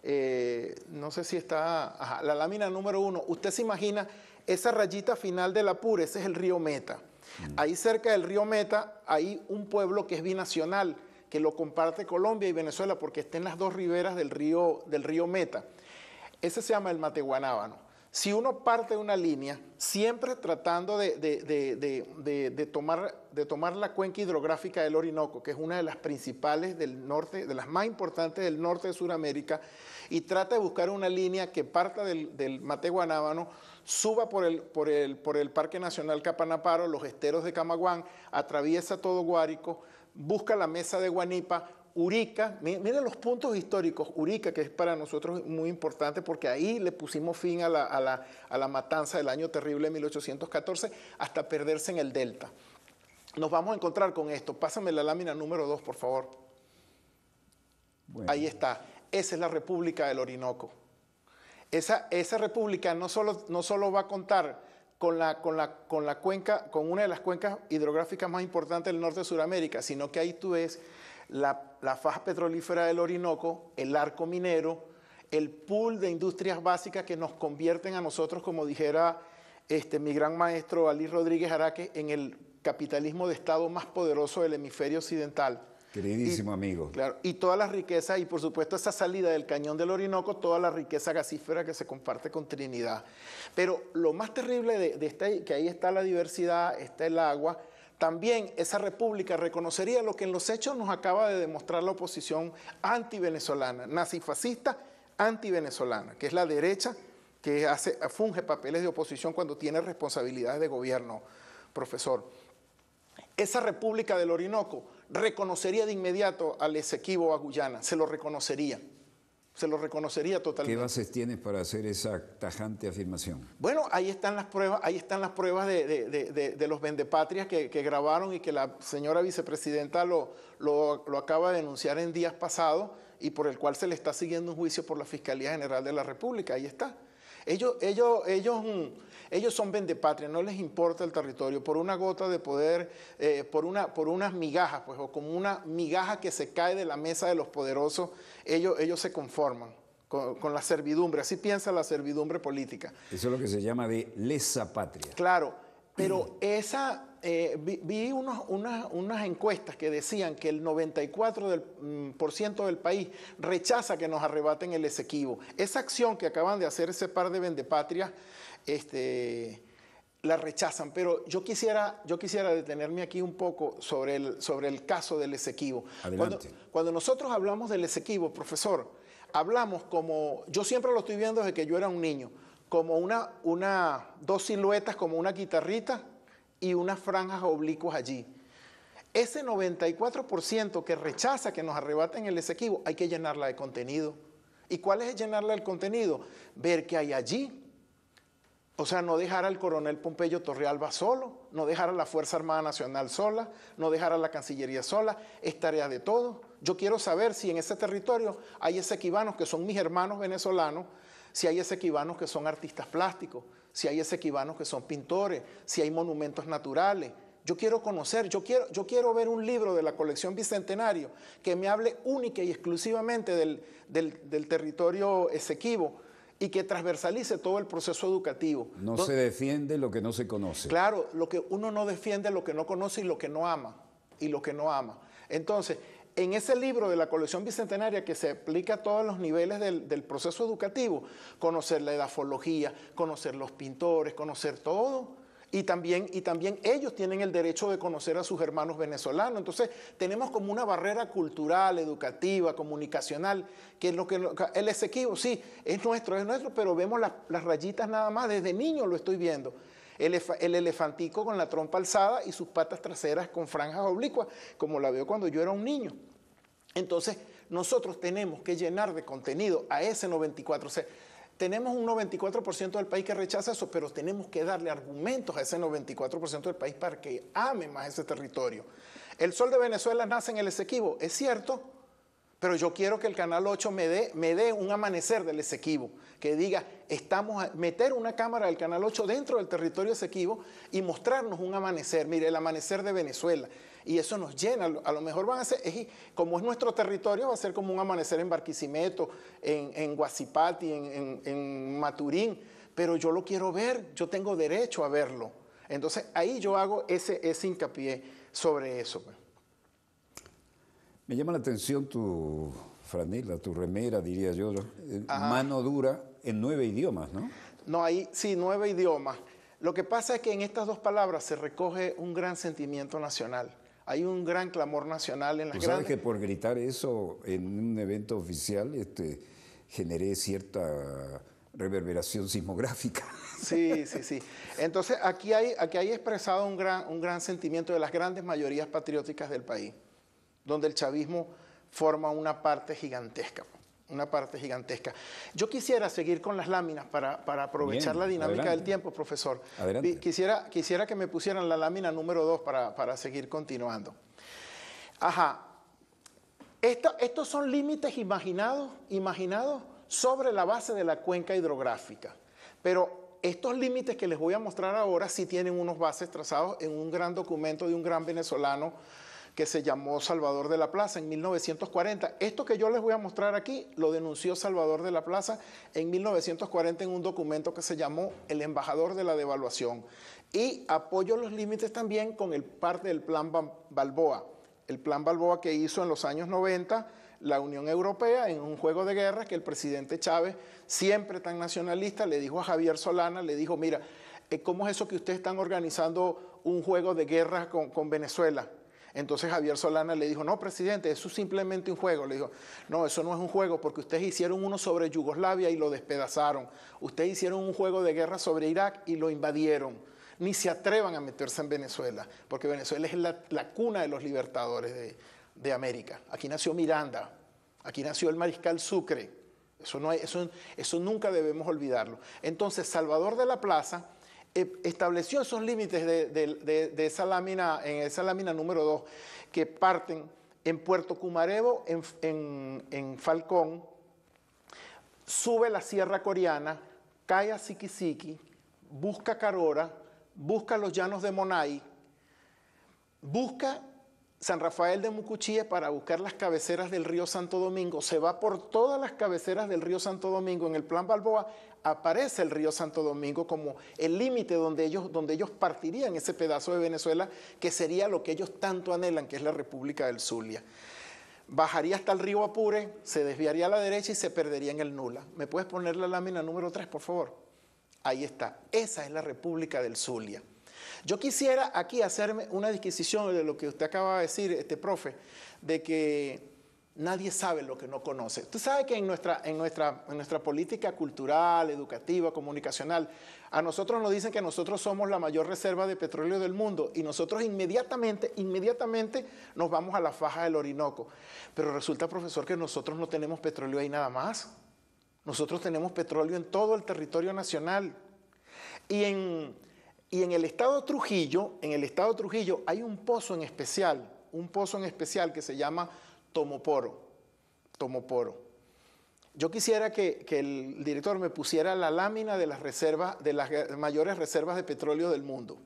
eh, no sé si está, ajá, la lámina número uno, usted se imagina esa rayita final del Apure, ese es el río Meta. Mm. Ahí cerca del río Meta hay un pueblo que es binacional, que lo comparte Colombia y Venezuela porque está en las dos riberas del río, del río Meta. Ese se llama el Mateguanábano. si uno parte de una línea, siempre tratando de, de, de, de, de, de, tomar, de tomar la cuenca hidrográfica del Orinoco, que es una de las principales del norte, de las más importantes del norte de Sudamérica, y trata de buscar una línea que parta del, del Mateguanábano, suba por el, por, el, por el Parque Nacional Capanaparo, los esteros de Camaguán, atraviesa todo Guárico, busca la mesa de Guanipa, Urica, miren los puntos históricos, Urica, que es para nosotros muy importante porque ahí le pusimos fin a la, a la, a la matanza del año terrible de mil ochocientos catorce hasta perderse en el delta. Nos vamos a encontrar con esto. Pásame la lámina número dos, por favor. Bueno. Ahí está. Esa es la República del Orinoco. Esa, esa república no solo, no solo va a contar con la, con, la, con la cuenca, con una de las cuencas hidrográficas más importantes del norte de Sudamérica, sino que ahí tú ves la, la faja petrolífera del Orinoco, el arco minero, el pool de industrias básicas que nos convierten a nosotros, como dijera este, mi gran maestro Ali Rodríguez Araque, en el capitalismo de Estado más poderoso del hemisferio occidental. Queridísimo y, amigo. Claro, y toda la riqueza, y por supuesto esa salida del cañón del Orinoco, toda la riqueza gasífera que se comparte con Trinidad. Pero lo más terrible de, de esta, que ahí está la diversidad, está el agua, también esa república reconocería lo que en los hechos nos acaba de demostrar la oposición anti-venezolana, nazifascista anti-venezolana, que es la derecha que hace, funge papeles de oposición cuando tiene responsabilidades de gobierno, profesor. Esa república del Orinoco reconocería de inmediato al Esequibo o a Guyana, se lo reconocería, se lo reconocería totalmente. ¿Qué bases tienes para hacer esa tajante afirmación? Bueno, ahí están las pruebas, ahí están las pruebas de, de, de, de, de los vendepatrias que, que grabaron y que la señora vicepresidenta lo, lo, lo acaba de denunciar en días pasados y por el cual se le está siguiendo un juicio por la Fiscalía General de la República, ahí está. Ellos, ellos, ellos, ellos son vendepatrias, no les importa el territorio, por una gota de poder, eh, por, una, por unas migajas, pues, o como una migaja que se cae de la mesa de los poderosos, ellos, ellos se conforman con, con la servidumbre, así piensa la servidumbre política. Eso es lo que se llama de lesa patria. Claro, pero esa, eh, vi, vi unos, unas, unas encuestas que decían que el noventa y cuatro por ciento del país rechaza que nos arrebaten el Esequibo. Esa acción que acaban de hacer ese par de vendepatrias, este, la rechazan, pero yo quisiera, yo quisiera detenerme aquí un poco sobre el, sobre el caso del Esequibo. Cuando, cuando nosotros hablamos del Esequibo, profesor, hablamos como, yo siempre lo estoy viendo desde que yo era un niño, como una, una, dos siluetas, como una guitarrita y unas franjas oblicuas allí. Ese noventa y cuatro por ciento que rechaza que nos arrebaten el Esequibo, hay que llenarla de contenido. ¿Y cuál es llenarla del contenido? Ver qué hay allí. O sea, no dejar al coronel Pompeyo Torrealba solo, no dejar a la Fuerza Armada Nacional sola, no dejar a la Cancillería sola, es tarea de todos. Yo quiero saber si en ese territorio hay esequibanos que son mis hermanos venezolanos, si hay esequibanos que son artistas plásticos, si hay esequibanos que son pintores, si hay monumentos naturales. Yo quiero conocer, yo quiero, yo quiero ver un libro de la colección Bicentenario que me hable única y exclusivamente del, del, del territorio esequibo y que transversalice todo el proceso educativo. No se defiende lo que no se conoce. Claro, lo que uno no defiende, lo que no conoce y lo que no ama, y lo que no ama. Entonces, en ese libro de la colección bicentenaria que se aplica a todos los niveles del, del proceso educativo, conocer la edafología, conocer los pintores, conocer todo, y también, y también ellos tienen el derecho de conocer a sus hermanos venezolanos. Entonces tenemos como una barrera cultural, educativa, comunicacional, que es lo que el Esequibo, sí, es nuestro, es nuestro, pero vemos la, las rayitas nada más, desde niño lo estoy viendo. El, el elefantico con la trompa alzada y sus patas traseras con franjas oblicuas, como la veo cuando yo era un niño. Entonces, nosotros tenemos que llenar de contenido a ese noventa y cuatro por ciento. O sea, tenemos un noventa y cuatro por ciento del país que rechaza eso, pero tenemos que darle argumentos a ese noventa y cuatro por ciento del país para que ame más ese territorio. El sol de Venezuela nace en el Esequibo, es cierto, pero yo quiero que el Canal ocho me dé, me dé un amanecer del Esequibo, que diga, estamos a meter una cámara del Canal ocho dentro del territorio Esequibo y mostrarnos un amanecer, mire, el amanecer de Venezuela. Y eso nos llena, a lo mejor van a ser, es, como es nuestro territorio, va a ser como un amanecer en Barquisimeto, en, en Guasipati, en, en, en Maturín, pero yo lo quiero ver, yo tengo derecho a verlo. Entonces ahí yo hago ese, ese hincapié sobre eso. Me llama la atención tu franela, tu remera, diría yo, Ajá. mano dura en nueve idiomas, ¿no? No, ahí sí, nueve idiomas. Lo que pasa es que en estas dos palabras se recoge un gran sentimiento nacional. Hay un gran clamor nacional en las ¿Tú sabes grandes... que por gritar eso en un evento oficial este, generé cierta reverberación sismográfica? Sí, sí, sí. Entonces aquí hay, aquí hay expresado un gran, un gran sentimiento de las grandes mayorías patrióticas del país, donde el chavismo forma una parte gigantesca, una parte gigantesca. Yo quisiera seguir con las láminas para, para aprovechar Bien, la dinámica adelante. del tiempo, profesor. Adelante. Quisiera, quisiera que me pusieran la lámina número dos para, para seguir continuando. Ajá. Esto, estos son límites imaginados, imaginados sobre la base de la cuenca hidrográfica. Pero estos límites que les voy a mostrar ahora sí tienen unos bases trazados en un gran documento de un gran venezolano que se llamó Salvador de la Plaza en mil novecientos cuarenta. Esto que yo les voy a mostrar aquí lo denunció Salvador de la Plaza en mil novecientos cuarenta en un documento que se llamó El Embajador de la Devaluación. Y apoyo los límites también con el parte del Plan Balboa. El Plan Balboa que hizo en los años noventa la Unión Europea en un juego de guerra que el presidente Chávez, siempre tan nacionalista, le dijo a Javier Solana, le dijo, mira, ¿cómo es eso que ustedes están organizando un juego de guerra con, con Venezuela? Entonces Javier Solana le dijo, no, presidente, eso es simplemente un juego. Le dijo, no, eso no es un juego porque ustedes hicieron uno sobre Yugoslavia y lo despedazaron. Ustedes hicieron un juego de guerra sobre Irak y lo invadieron. Ni se atrevan a meterse en Venezuela, porque Venezuela es la, la cuna de los libertadores de, de América. Aquí nació Miranda, aquí nació el mariscal Sucre. Eso, no hay, eso, eso nunca debemos olvidarlo. Entonces Salvador de la Plaza estableció esos límites de, de, de, de esa lámina, en esa lámina número dos, que parten en Puerto Cumarebo, en, en, en Falcón, sube la Sierra Coreana, cae a Siquisiqui, busca Carora, busca los llanos de Monay, busca San Rafael de Mucuchíe para buscar las cabeceras del río Santo Domingo, se va por todas las cabeceras del río Santo Domingo. En el Plan Balboa aparece el río Santo Domingo como el límite donde ellos, donde ellos partirían ese pedazo de Venezuela que sería lo que ellos tanto anhelan, que es la República del Zulia. Bajaría hasta el río Apure, se desviaría a la derecha y se perdería en el Nula. ¿Me puedes poner la lámina número tres, por favor? Ahí está. Esa es la República del Zulia. Yo quisiera aquí hacerme una disquisición de lo que usted acaba de decir, este profe, de que nadie sabe lo que no conoce. Usted sabe que en nuestra, en nuestra, en nuestra política cultural, educativa, comunicacional, a nosotros nos dicen que nosotros somos la mayor reserva de petróleo del mundo y nosotros inmediatamente, inmediatamente nos vamos a la faja del Orinoco. Pero resulta, profesor, que nosotros no tenemos petróleo ahí nada más. Nosotros tenemos petróleo en todo el territorio nacional. Y en, y en el estado de Trujillo, en el estado de Trujillo hay un pozo en especial, un pozo en especial que se llama Tomoporo, Tomoporo. Yo quisiera que, que el director me pusiera la lámina de las reservas, de las mayores reservas de petróleo del mundo.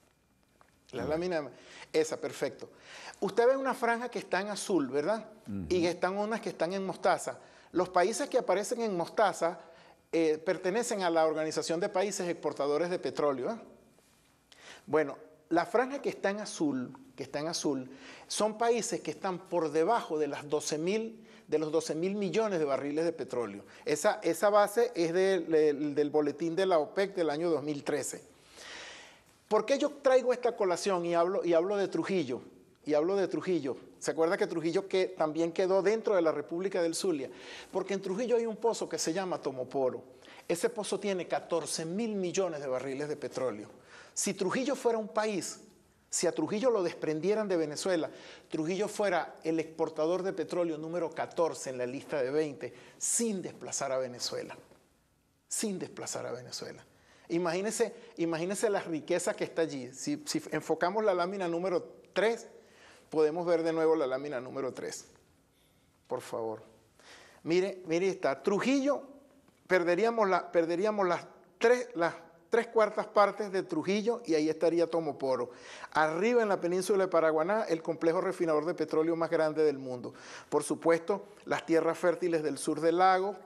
La lámina, esa, perfecto. Usted ve una franja que está en azul, ¿verdad? Uh-huh. Y están unas que están en mostaza. Los países que aparecen en mostaza eh, pertenecen a la Organización de Países Exportadores de Petróleo, ¿eh? Bueno, la franja que está en azul, que está en azul, son países que están por debajo de, las doce mil, de los doce mil millones de barriles de petróleo. Esa, esa base es de, de, del boletín de la OPEC del año dos mil trece. ¿Por qué yo traigo esta colación y hablo, y hablo de Trujillo? Y hablo de Trujillo. ¿Se acuerda que Trujillo que también quedó dentro de la República del Zulia? Porque en Trujillo hay un pozo que se llama Tomoporo. Ese pozo tiene catorce mil millones de barriles de petróleo. Si Trujillo fuera un país, si a Trujillo lo desprendieran de Venezuela, Trujillo fuera el exportador de petróleo número catorce en la lista de veinte, sin desplazar a Venezuela. Sin desplazar a Venezuela. Imagínense, imagínense la riqueza que está allí. Si, si enfocamos la lámina número tres, podemos ver de nuevo la lámina número tres. Por favor. Mire, mire está. Trujillo, perderíamos, la, perderíamos las, tres, las tres cuartas partes de Trujillo y ahí estaría Tomoporo. Arriba en la península de Paraguaná, el complejo refinador de petróleo más grande del mundo. Por supuesto, las tierras fértiles del sur del lago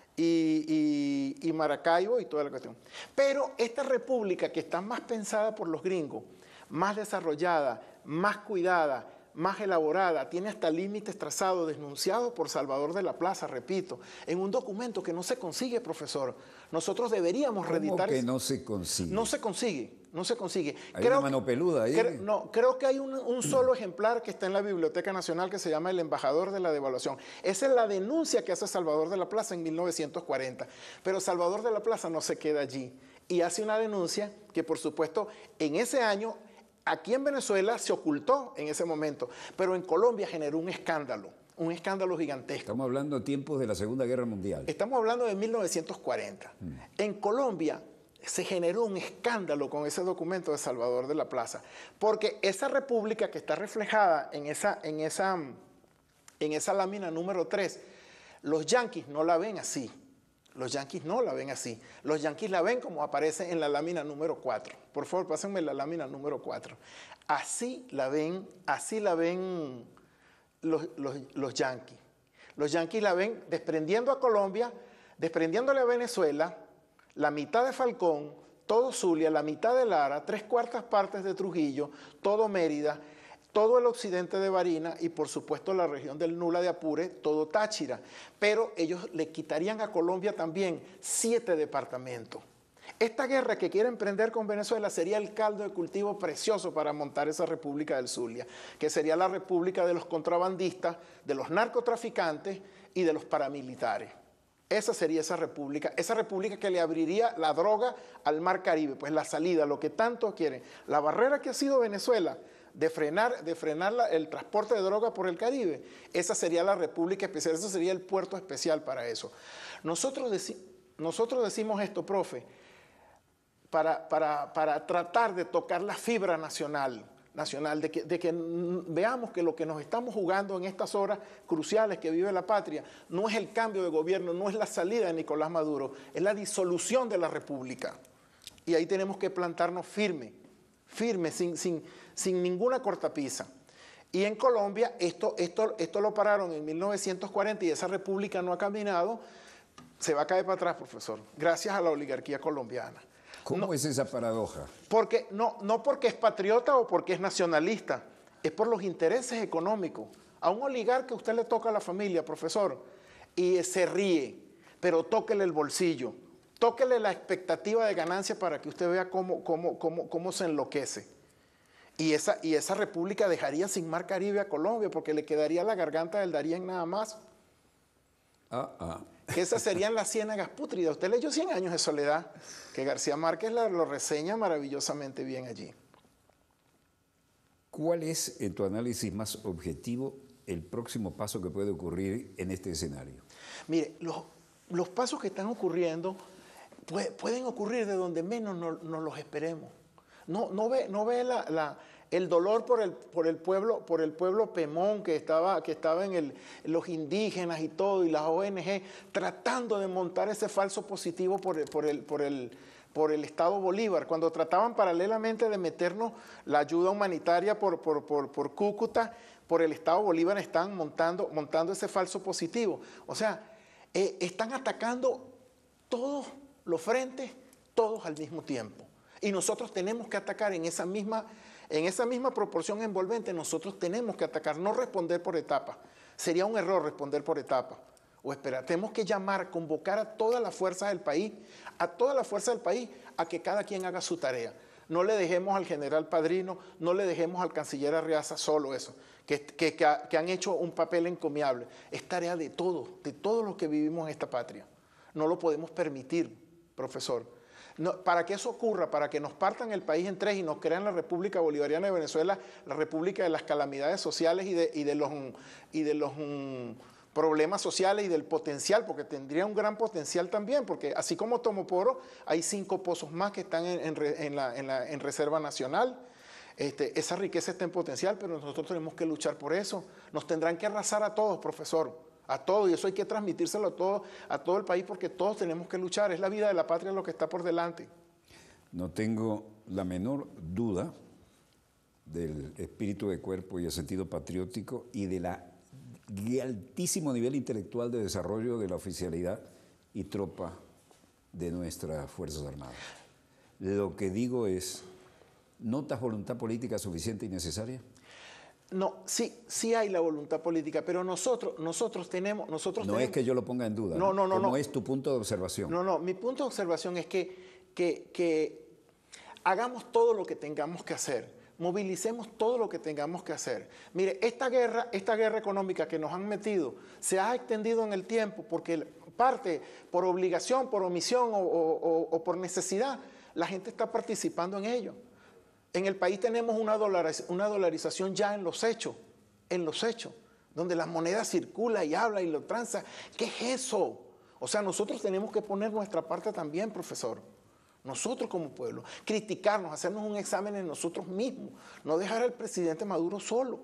y, y, y Maracaibo y toda la cuestión. Pero esta república que está más pensada por los gringos, más desarrollada, más cuidada, más elaborada, tiene hasta límites trazados, denunciados por Salvador de la Plaza, repito, en un documento que no se consigue, profesor. Nosotros deberíamos reeditar... ¿Cómo que no se consigue? No se consigue, no se consigue. Hay creo una mano peluda ahí. Creo, no, creo que hay un, un solo ejemplar que está en la Biblioteca Nacional que se llama El Embajador de la Devaluación. Esa es la denuncia que hace Salvador de la Plaza en mil novecientos cuarenta. Pero Salvador de la Plaza no se queda allí y hace una denuncia que, por supuesto, en ese año... Aquí en Venezuela se ocultó en ese momento, pero en Colombia generó un escándalo, un escándalo gigantesco. Estamos hablando de tiempos de la Segunda Guerra Mundial. Estamos hablando de mil novecientos cuarenta. Mm. En Colombia se generó un escándalo con ese documento de Salvador de la Plaza, porque esa república que está reflejada en esa, en esa, en esa lámina número tres, los yanquis no la ven así. Los yanquis no la ven así. Los yanquis la ven como aparece en la lámina número cuatro. Por favor, pásenme la lámina número cuatro. Así la ven, así la ven los, los, los yanquis. Los yanquis la ven desprendiendo a Colombia, desprendiéndole a Venezuela, la mitad de Falcón, todo Zulia, la mitad de Lara, tres cuartas partes de Trujillo, todo Mérida, todo el occidente de Barinas y por supuesto la región del Nula de Apure, todo Táchira. Pero ellos le quitarían a Colombia también siete departamentos. Esta guerra que quiere emprender con Venezuela sería el caldo de cultivo precioso para montar esa República del Zulia, que sería la república de los contrabandistas, de los narcotraficantes y de los paramilitares. Esa sería esa república, esa república que le abriría la droga al Mar Caribe, pues la salida, lo que tanto quieren. La barrera que ha sido Venezuela de frenar, de frenar la, el transporte de droga por el Caribe, esa sería la república especial, ese sería el puerto especial para eso. Nosotros, deci nosotros decimos esto, profe, para, para, para tratar de tocar la fibra nacional, nacional de, que, de que veamos que lo que nos estamos jugando en estas horas cruciales que vive la patria no es el cambio de gobierno, no es la salida de Nicolás Maduro, es la disolución de la república. Y ahí tenemos que plantarnos firme, firme, sin, sin, sin ninguna cortapisa. Y en Colombia esto, esto, esto lo pararon en mil novecientos cuarenta y esa república no ha caminado, se va a caer para atrás, profesor, gracias a la oligarquía colombiana. ¿Cómo no, es esa paradoja? Porque, no, no porque es patriota o porque es nacionalista, es por los intereses económicos. A un oligarca usted le toca a la familia, profesor, y se ríe, pero tóquele el bolsillo, tóquele la expectativa de ganancia para que usted vea cómo, cómo, cómo, cómo se enloquece. Y esa, y esa república dejaría sin Mar Caribe a Colombia porque le quedaría la garganta del Darién nada más. Ah, ah. Que esas serían las ciénagas pútridas. Usted leyó Cien años de soledad, que García Márquez la, lo reseña maravillosamente bien allí. ¿Cuál es, en tu análisis más objetivo, el próximo paso que puede ocurrir en este escenario? Mire, los, los pasos que están ocurriendo puede, pueden ocurrir de donde menos nos no los esperemos. No, no ve, no ve la, la, el dolor por el, por el pueblo, por el pueblo Pemón que estaba, que estaba en el, los indígenas y todo, y las O N G tratando de montar ese falso positivo por el, por el, por el, por el Estado Bolívar, cuando trataban paralelamente de meternos la ayuda humanitaria por, por, por, por Cúcuta, por el Estado Bolívar están montando, montando ese falso positivo. O sea, eh, están atacando todos los frentes, todos al mismo tiempo. Y nosotros tenemos que atacar en esa misma, en esa misma proporción envolvente, nosotros tenemos que atacar, no responder por etapas. Sería un error responder por etapas. O esperar, tenemos que llamar, convocar a todas las fuerzas del país, a todas las fuerzas del país, a que cada quien haga su tarea. No le dejemos al general Padrino, no le dejemos al canciller Arriaza solo eso, que, que, que, que han hecho un papel encomiable. Es tarea de todos, de todos los que vivimos en esta patria. No lo podemos permitir, profesor. No, para que eso ocurra, para que nos partan el país en tres y nos crean la República Bolivariana de Venezuela, la República de las calamidades sociales y de, y de los, y de los um, problemas sociales y del potencial, porque tendría un gran potencial también, porque así como Tomoporo, hay cinco pozos más que están en, en, en, la, en, la, en Reserva Nacional. Este, esa riqueza está en potencial, pero nosotros tenemos que luchar por eso. Nos tendrán que arrasar a todos, profesor. A todo, y eso hay que transmitírselo a todo, a todo el país porque todos tenemos que luchar, es la vida de la patria lo que está por delante. No tengo la menor duda del espíritu de cuerpo y el sentido patriótico y del altísimo nivel intelectual de desarrollo de la oficialidad y tropa de nuestras Fuerzas Armadas. Lo que digo es, ¿notas voluntad política suficiente y necesaria? No, sí, sí hay la voluntad política, pero nosotros, nosotros tenemos, nosotros No tenemos, es que yo lo ponga en duda. No, no, no, ¿Cómo no. es tu punto de observación? No, no, mi punto de observación es que, que, que hagamos todo lo que tengamos que hacer, movilicemos todo lo que tengamos que hacer. Mire, esta guerra, esta guerra económica que nos han metido se ha extendido en el tiempo porque parte por obligación, por omisión o, o, o por necesidad, la gente está participando en ello. En el país tenemos una, dolariz una dolarización ya en los hechos, en los hechos, donde la moneda circula y habla y lo transa. ¿Qué es eso? O sea, nosotros tenemos que poner nuestra parte también, profesor. Nosotros como pueblo, criticarnos, hacernos un examen en nosotros mismos, no dejar al presidente Maduro solo.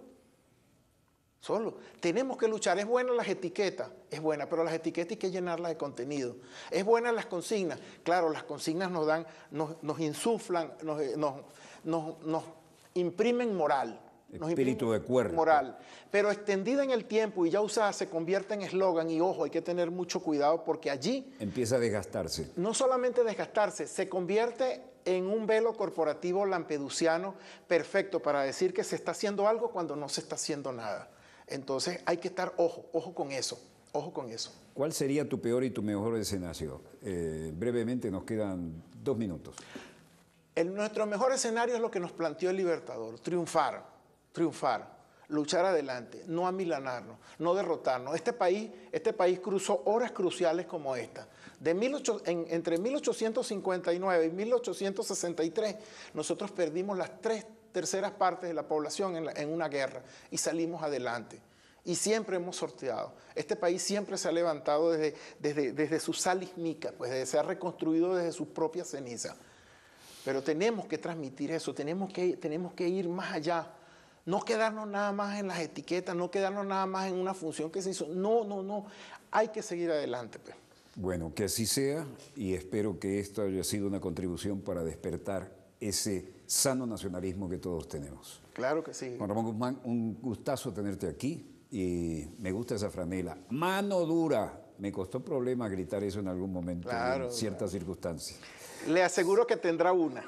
Solo. Tenemos que luchar. Es buena las etiquetas, es buena, pero las etiquetas hay que llenarlas de contenido. Es buena las consignas. Claro, las consignas nos dan, nos, nos insuflan, nos, nos, nos, nos imprimen moral. Nos Espíritu de cuerpo. Moral. Pero extendida en el tiempo y ya usada se convierte en eslogan y ojo, hay que tener mucho cuidado porque allí empieza a desgastarse. No solamente desgastarse, se convierte en un velo corporativo lampedusiano perfecto para decir que se está haciendo algo cuando no se está haciendo nada. Entonces hay que estar ojo, ojo con eso, ojo con eso. ¿Cuál sería tu peor y tu mejor escenario? Eh, brevemente, nos quedan dos minutos. El, nuestro mejor escenario es lo que nos planteó el Libertador, triunfar, triunfar, luchar adelante, no amilanarnos, no derrotarnos. Este país, este país cruzó horas cruciales como esta. De mil ocho, en, entre mil ochocientos cincuenta y nueve y mil ochocientos sesenta y tres, nosotros perdimos las tres terceras partes de la población en, la, en una guerra y salimos adelante. Y siempre hemos sorteado. Este país siempre se ha levantado desde, desde, desde su salismica, pues desde, se ha reconstruido desde sus propias cenizas. Pero tenemos que transmitir eso, tenemos que, tenemos que ir más allá. No quedarnos nada más en las etiquetas, no quedarnos nada más en una función que se hizo. No, no, no. Hay que seguir adelante, pues. Bueno, que así sea y espero que esto haya sido una contribución para despertar ese sano nacionalismo que todos tenemos. Claro que sí. Juan Ramón Guzmán, un gustazo tenerte aquí y me gusta esa franela. Mano dura. Me costó problema gritar eso en algún momento, claro, en ciertas claro. circunstancias. Le aseguro que tendrá una.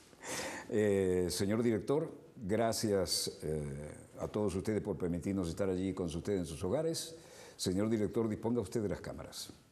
Eh, señor director, gracias eh, a todos ustedes por permitirnos estar allí con ustedes en sus hogares. Señor director, disponga usted de las cámaras.